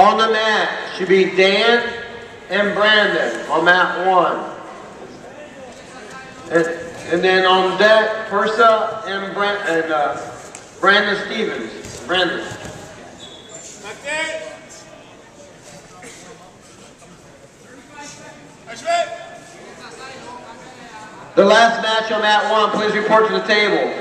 On the mat should be Dan and Brandon on mat 1. And then on deck, Persa and Brandon Stevens. Brandon. The last match on mat 1, please report to the table.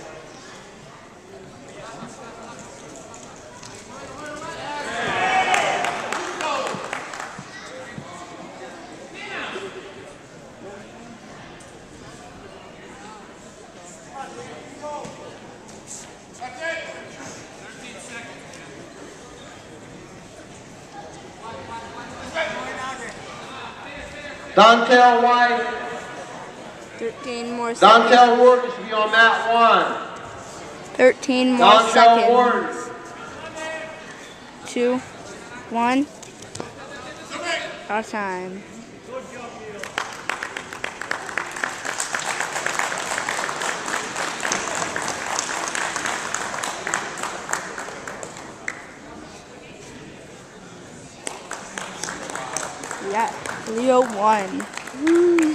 Dontel White. 13 more seconds. Dontel Wharton should be on mat 1. 13 more Dontel seconds. Wharton. 2, 1. Our time. Yeah, Leo won. Woo.